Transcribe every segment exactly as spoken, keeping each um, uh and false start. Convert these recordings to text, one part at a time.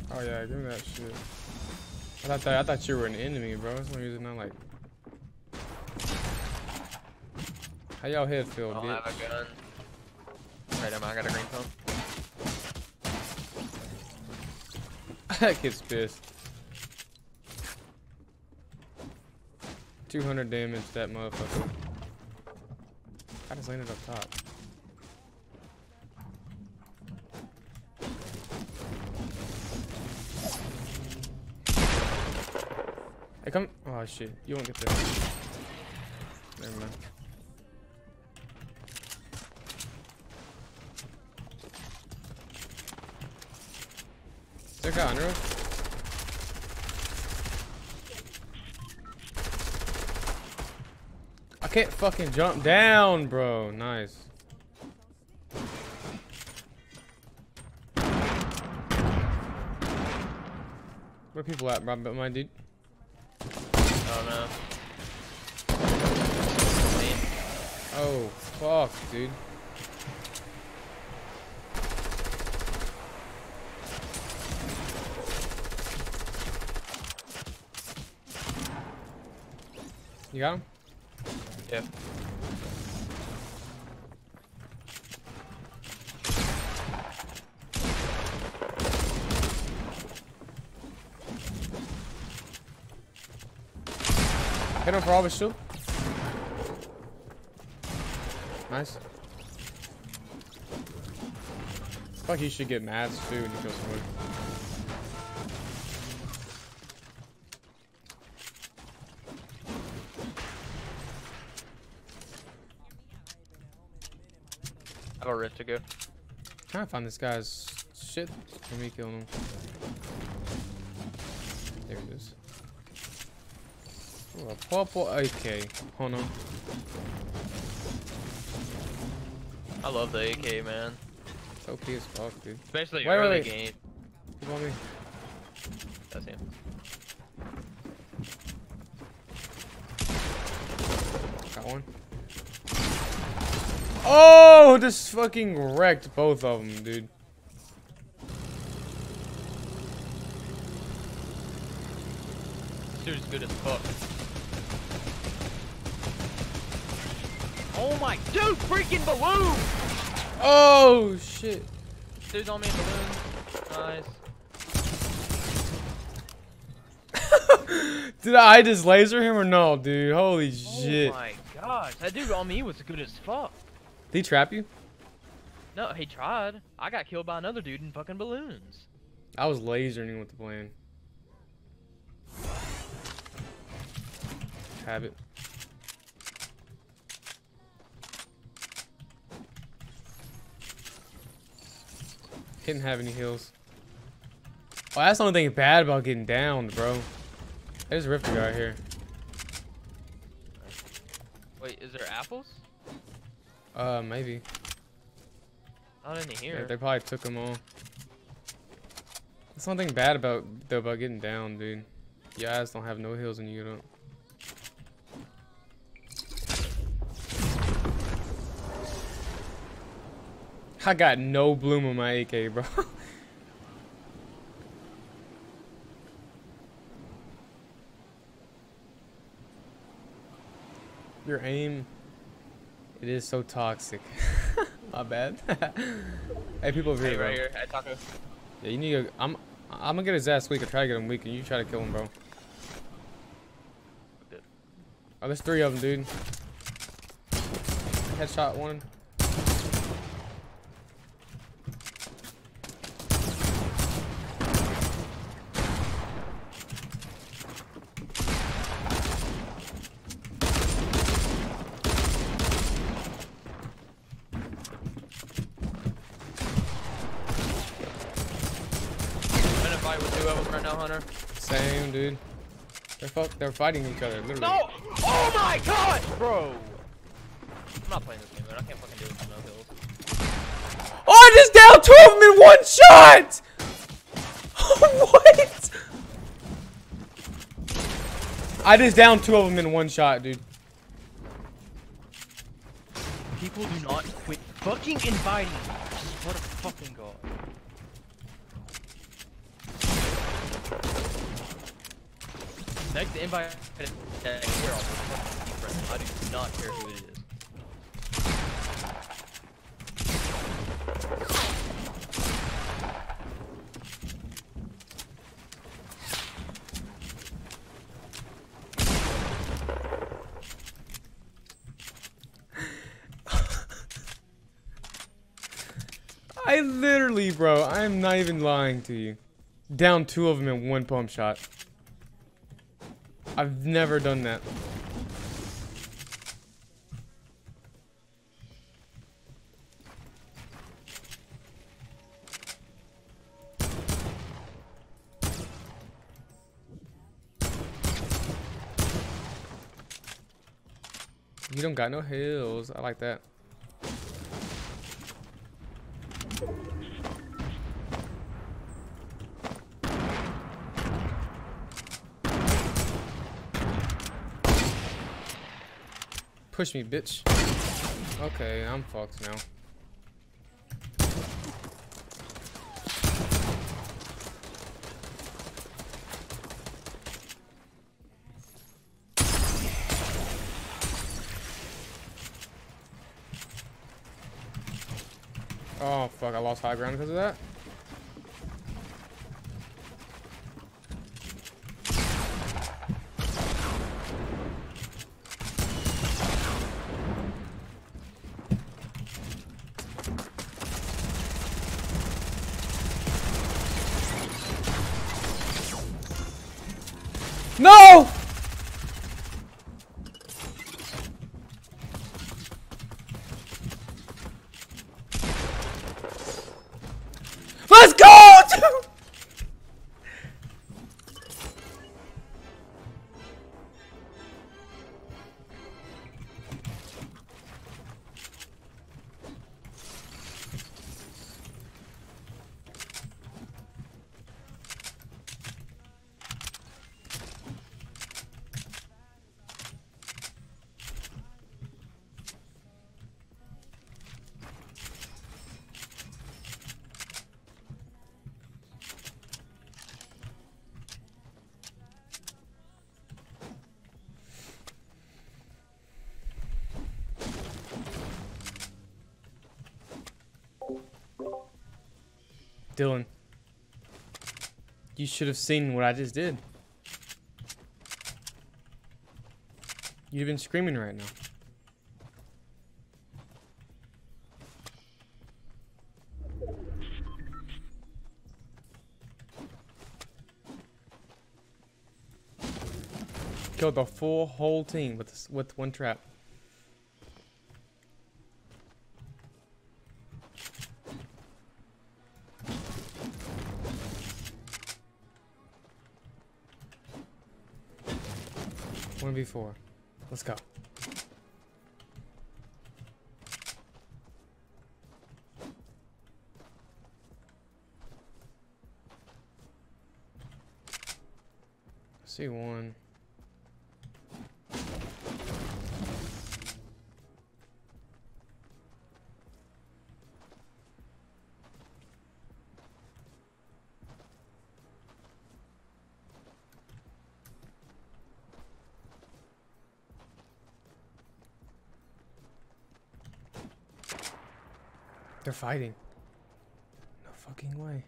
Oh yeah, give me that shit. I thought that, I thought you were an enemy, bro. That's why you're not like. How y'all head feel, I don't bitch? have a gun. Right, am I got a green pump? That kid's pissed. two hundred damage, that motherfucker. I just landed up top. Hey, come. Oh shit, you won't get there. Never mind. Is there a guy on the roof? I can't fucking jump down, bro. Nice. Where people at, bro? My dude. Oh no. Oh, fuck, dude. You got him? Yeah. Hit him for all his shield. Nice. Fuck, you should get mad too when you kill someone. I have a rift to go. Trying to find this guy's shit for me killing him. There it is. Oh, a purple A K. Hold on. I love the A K, man. It's O P as fuck, dude. Especially wait, early wait, wait. game. Keep on me. That's him. Got one. Oh, just fucking wrecked both of them, dude. This dude's good as fuck. Oh my, dude, freaking balloon! Oh shit. Dude's on me in balloon. Nice. Did I just laser him or no, dude? Holy shit. Oh my gosh, that dude on me was good as fuck. Did he trap you? No, he tried. I got killed by another dude in fucking balloons. I was lasering him with the plan. Habit. Didn't have any heals. Oh, that's the only thing bad about getting downed, bro. There's a Rifter guy here. Wait, is there apples? Uh, maybe. Not any Yeah, here. they probably took them all. That's one thing bad about though about getting down, dude. Your ass don't have no heals when you get up. I got no bloom on my A K, bro. Your aim, it is so toxic. My bad. Hey, people over Hey, here, right bro. here, at Taco. Yeah, you need to. I'm. I'm gonna get his ass weak. I try to get him weak, and you try to kill him, bro. Oh, there's three of them, dude. Headshot one. With two of them right now, Hunter. Same, dude. They're fuck. They're fighting each other, literally. No! Oh my god, bro! I'm not playing this game, man. I can't fucking do it with no hills. Oh, I just downed two of them in one shot! What? I just downed two of them in one shot, dude. People do not quit fucking inviting me. What a fucking god. Next invite that here, I'll fucking be friends. I do not care who it is. I literally, bro, I am not even lying to you. Down two of them in one pump shot. I've never done that. You don't got no heals. I like that. Push me, bitch. Okay, I'm fucked now. Oh fuck, I lost high ground because of that. No! Let's go! Dylan, you should have seen what I just did. You've been screaming right now. Killed the full whole team with this, with one trap. one v four. Let's go. See one. They're fighting. No fucking way.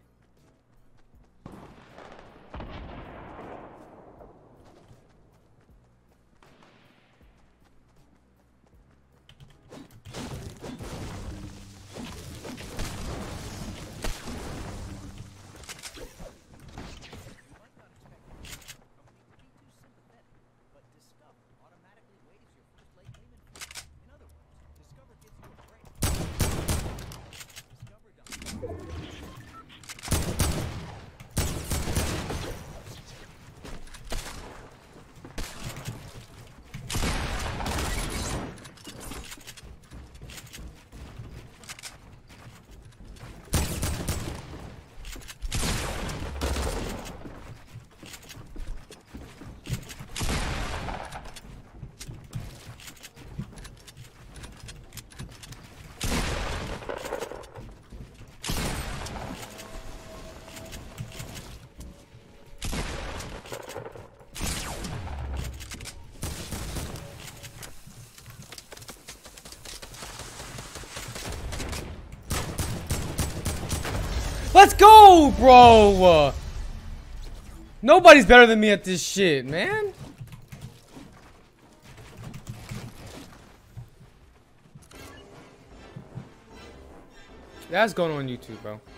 Let's go, bro. Nobody's better than me at this shit, man. That's going on YouTube, bro.